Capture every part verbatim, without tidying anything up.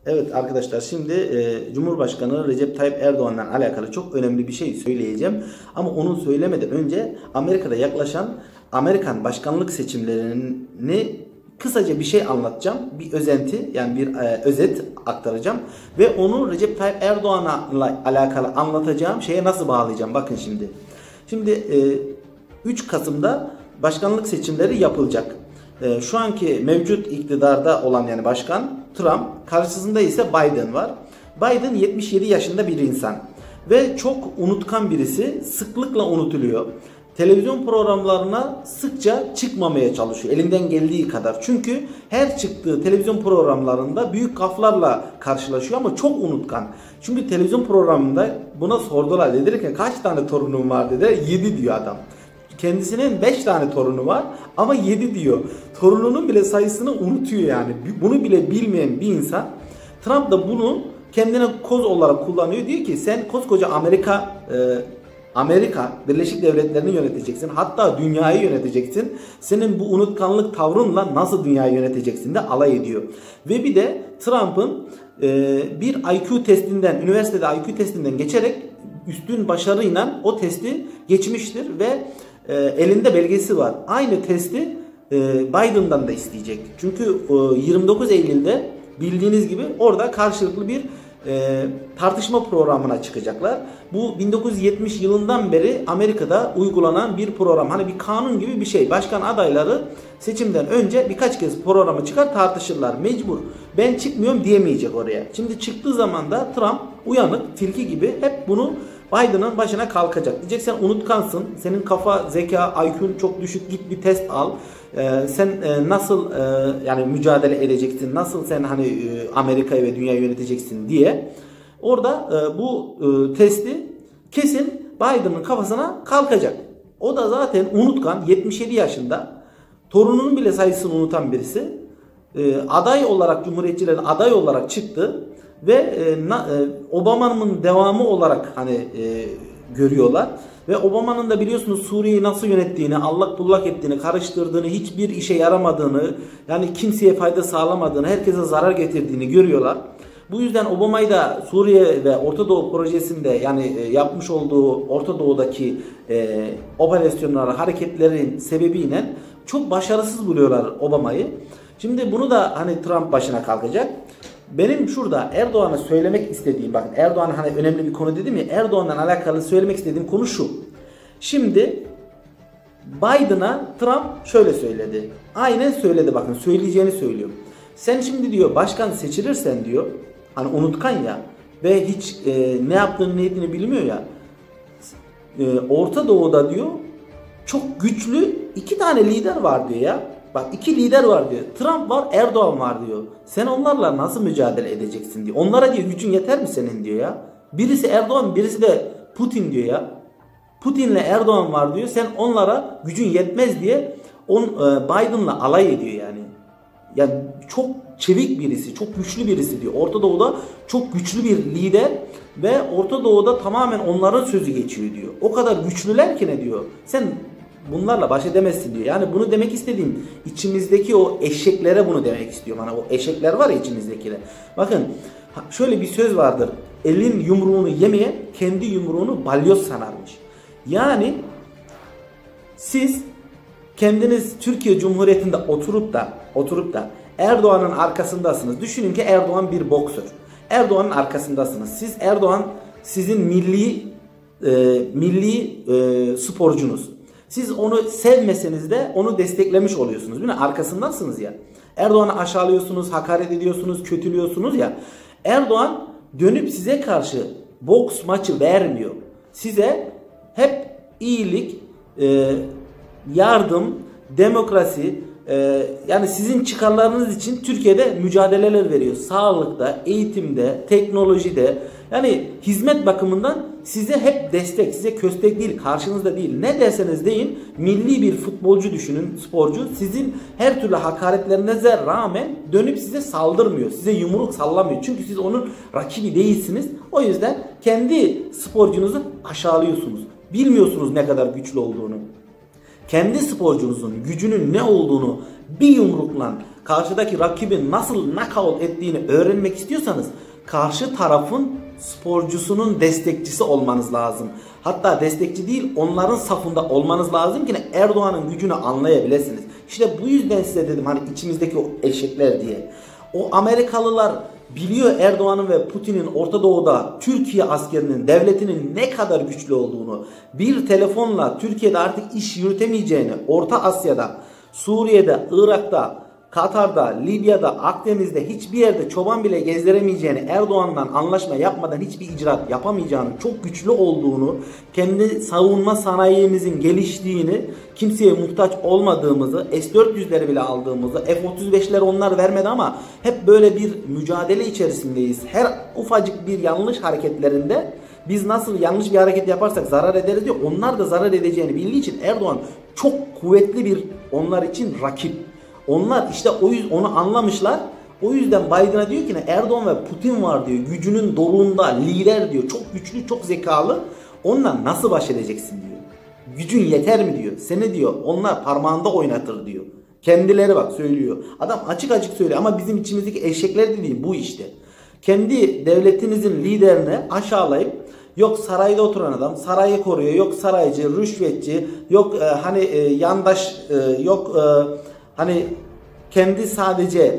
Evet arkadaşlar, şimdi e, Cumhurbaşkanı Recep Tayyip Erdoğan'la alakalı çok önemli bir şey söyleyeceğim. Ama onu söylemeden önce Amerika'da yaklaşan Amerikan başkanlık seçimlerini kısaca bir şey anlatacağım. Bir özenti, yani bir e, özet aktaracağım. Ve onu Recep Tayyip Erdoğan'la alakalı anlatacağım şeye nasıl bağlayacağım. Bakın şimdi. Şimdi e, üç Kasım'da başkanlık seçimleri yapılacak. E, şu anki mevcut iktidarda olan yani başkan Trump, karşısında ise Biden var. Biden yetmiş yedi yaşında bir insan ve çok unutkan birisi, sıklıkla unutuluyor. Televizyon programlarına sıkça çıkmamaya çalışıyor elinden geldiği kadar. Çünkü her çıktığı televizyon programlarında büyük gaflarla karşılaşıyor ama çok unutkan. Çünkü televizyon programında buna sordular, dediler ki kaç tane torunun var dediler, yedi diyor adam. Kendisinin beş tane torunu var ama yedi diyor. Torununun bile sayısını unutuyor yani. Bunu bile bilmeyen bir insan. Trump da bunu kendine koz olarak kullanıyor. Diyor ki sen koskoca Amerika e, Amerika Birleşik Devletleri'ni yöneteceksin. Hatta dünyayı yöneteceksin. Senin bu unutkanlık tavrınla nasıl dünyayı yöneteceksin de alay ediyor. Ve bir de Trump'ın e, bir I Q testinden, üniversitede I Q testinden geçerek üstün başarıyla o testi geçmiştir ve e, elinde belgesi var. Aynı testi e, Biden'dan da isteyecek. Çünkü e, yirmi dokuz Eylül'de bildiğiniz gibi orada karşılıklı bir e, tartışma programına çıkacaklar. Bu bin dokuz yüz yetmiş yılından beri Amerika'da uygulanan bir program. Hani bir kanun gibi bir şey. Başkan adayları seçimden önce birkaç kez programı çıkar tartışırlar. Mecbur. Ben çıkmıyorum diyemeyecek oraya. Şimdi çıktığı zaman da Trump uyanık, tilki gibi hep bunu Biden'ın başına kalkacak. Diyecek sen unutkansın. Senin kafa, zeka, I Q'un çok düşük. Git bir test al. Ee, sen e, nasıl e, yani mücadele edeceksin? Nasıl sen hani e, Amerika'yı ve dünyayı yöneteceksin diye. Orada e, bu e, testi kesin Biden'ın kafasına kalkacak. O da zaten unutkan, yetmiş yedi yaşında. Torununun bile sayısını unutan birisi. E, aday olarak, Cumhuriyetçilerin aday olarak çıktı. Ve e, na, e, Obama'nın devamı olarak hani e, görüyorlar. Ve Obama'nın da biliyorsunuz Suriye'yi nasıl yönettiğini, allak bullak ettiğini, karıştırdığını, hiçbir işe yaramadığını, yani kimseye fayda sağlamadığını, herkese zarar getirdiğini görüyorlar. Bu yüzden Obama'yı da Suriye ve Orta Doğu projesinde yani e, yapmış olduğu Orta Doğu'daki e, operasyonları, hareketlerin sebebiyle çok başarısız buluyorlar Obama'yı. Şimdi bunu da hani Trump başına kalkacak. Benim şurada Erdoğan'a söylemek istediğim, bakın Erdoğan hani önemli bir konu dedim ya, Erdoğan'la alakalı söylemek istediğim konu şu. Şimdi Biden'a Trump şöyle söyledi. Aynen söyledi, bakın söyleyeceğini söylüyor. Sen şimdi diyor başkan seçilirsen diyor, hani unutkan ya ve hiç e, ne yaptığını ne ettiğini bilmiyor ya. E, Orta Doğu'da diyor çok güçlü iki tane lider var diyor ya. Bak iki lider var diyor. Trump var, Erdoğan var diyor. Sen onlarla nasıl mücadele edeceksin diyor. Onlara diyor gücün yeter mi senin diyor ya. Birisi Erdoğan, birisi de Putin diyor ya. Putin'le Erdoğan var diyor. Sen onlara gücün yetmez diye on, e, Biden'la alay ediyor yani. Yani çok çevik birisi, çok güçlü birisi diyor. Orta Doğu'da çok güçlü bir lider ve Orta Doğu'da tamamen onların sözü geçiyor diyor. O kadar güçlüler ki ne diyor. Sen bunlarla baş edemezsin diyor. Yani bunu demek istediğim, içimizdeki o eşeklere bunu demek istiyorum. Hani o eşekler var ya içimizdekiler. Bakın şöyle bir söz vardır. Elin yumruğunu yemeyen kendi yumruğunu balyoz sanarmış. Yani siz kendiniz Türkiye Cumhuriyeti'nde oturup da oturup da Erdoğan'ın arkasındasınız. Düşünün ki Erdoğan bir boksör. Erdoğan'ın arkasındasınız. Siz Erdoğan sizin milli e, milli e, sporcunuz. Siz onu sevmeseniz de onu desteklemiş oluyorsunuz. Değil mi? Arkasındasınız ya. Erdoğan'ı aşağılıyorsunuz, hakaret ediyorsunuz, kötülüyorsunuz ya. Erdoğan dönüp size karşı boks maçı vermiyor. Size hep iyilik, e, yardım, demokrasi, e, yani sizin çıkarlarınız için Türkiye'de mücadeleler veriyor. Sağlıkta, eğitimde, teknolojide, yani hizmet bakımından size hep destek, size köstek değil, karşınızda değil. Ne derseniz deyin, milli bir futbolcu düşünün, sporcu. Sizin her türlü hakaretlerinize rağmen dönüp size saldırmıyor. Size yumruk sallamıyor. Çünkü siz onun rakibi değilsiniz. O yüzden kendi sporcunuzu aşağılıyorsunuz. Bilmiyorsunuz ne kadar güçlü olduğunu. Kendi sporcunuzun gücünün ne olduğunu bir yumrukla karşıdaki rakibin nasıl knockout ettiğini öğrenmek istiyorsanız karşı tarafın sporcusunun destekçisi olmanız lazım. Hatta destekçi değil, onların safında olmanız lazım ki Erdoğan'ın gücünü anlayabilirsiniz. İşte bu yüzden size dedim hani içimizdeki o eşekler diye. O Amerikalılar biliyor Erdoğan'ın ve Putin'in Orta Doğu'da Türkiye askerinin, devletinin ne kadar güçlü olduğunu. Bir telefonla Türkiye'de artık iş yürütemeyeceğini, Orta Asya'da, Suriye'de, Irak'ta, Katar'da, Libya'da, Akdeniz'de hiçbir yerde çoban bile gezdiremeyeceğini, Erdoğan'dan anlaşma yapmadan hiçbir icraat yapamayacağını, çok güçlü olduğunu, kendi savunma sanayimizin geliştiğini, kimseye muhtaç olmadığımızı, S dört yüzleri bile aldığımızı, F otuz beşleri onlar vermedi ama hep böyle bir mücadele içerisindeyiz. Her ufacık bir yanlış hareketlerinde biz nasıl yanlış bir hareket yaparsak zarar ederiz diyor. Onlar da zarar edeceğini bildiği için Erdoğan çok kuvvetli bir onlar için rakip. Onlar işte o yüzden onu anlamışlar. O yüzden Biden'a diyor ki ne, Erdoğan ve Putin var diyor. Gücünün doruğunda lider diyor. Çok güçlü, çok zekalı. Onunla nasıl baş edeceksin diyor. Gücün yeter mi diyor. Seni diyor onlar parmağında oynatır diyor. Kendileri bak söylüyor. Adam açık açık söylüyor ama bizim içimizdeki eşekler dediği bu işte. Kendi devletinizin liderini aşağılayıp yok sarayda oturan adam sarayı koruyor. Yok saraycı, rüşvetçi, yok e, hani e, yandaş, e, yok e, hani kendi sadece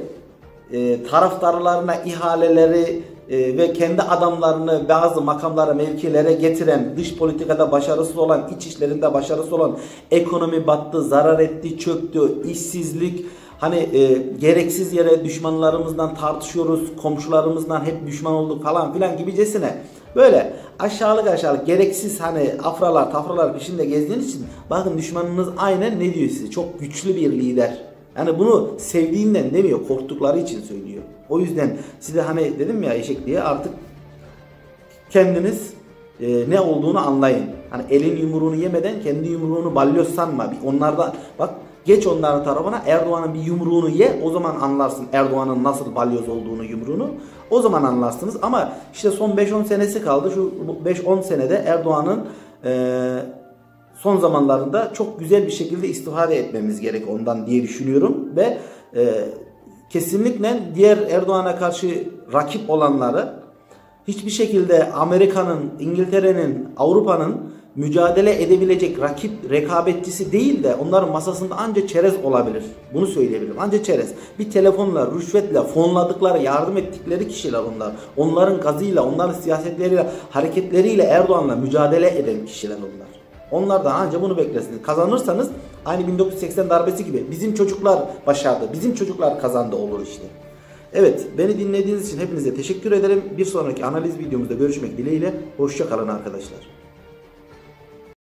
e, taraftarlarına ihaleleri e, ve kendi adamlarını bazı makamlara, mevkilere getiren, dış politikada başarısız olan, iç işlerinde başarısız olan, ekonomi battı, zarar etti, çöktü, işsizlik, hani e, gereksiz yere düşmanlarımızdan tartışıyoruz, komşularımızdan hep düşman olduk falan filan gibicesine böyle aşağılık aşağılık gereksiz hani afralar tafralar peşinde gezdiğiniz için bakın düşmanınız aynen ne diyor size, çok güçlü bir lider. Yani bunu sevdiğinden demiyor, korktukları için söylüyor. O yüzden size hani dedim ya eşek diye artık kendiniz e, ne olduğunu anlayın. Hani elin yumruğunu yemeden kendi yumruğunu balyoz sanma. Onlardan bak geç onların tarafına, Erdoğan'ın bir yumruğunu ye, o zaman anlarsın Erdoğan'ın nasıl balyoz olduğunu, yumruğunu. O zaman anlarsınız ama işte son beş on senesi kaldı. Şu beş on senede Erdoğan'ın e, son zamanlarında çok güzel bir şekilde istifade etmemiz gerek ondan diye düşünüyorum. Ve e, kesinlikle diğer Erdoğan'a karşı rakip olanları hiçbir şekilde Amerika'nın, İngiltere'nin, Avrupa'nın mücadele edebilecek rakip, rekabetçisi değil de onların masasında anca çerez olabilir. Bunu söyleyebilirim. Anca çerez. Bir telefonla, rüşvetle, fonladıkları, yardım ettikleri kişiler onlar. Onların gazıyla, onların siyasetleriyle, hareketleriyle Erdoğan'la mücadele eden kişiler onlar. Onlardan anca bunu beklersiniz. Kazanırsanız aynı bin dokuz yüz seksen darbesi gibi bizim çocuklar başardı, bizim çocuklar kazandı olur işte. Evet, beni dinlediğiniz için hepinize teşekkür ederim. Bir sonraki analiz videomuzda görüşmek dileğiyle. Hoşça kalın arkadaşlar.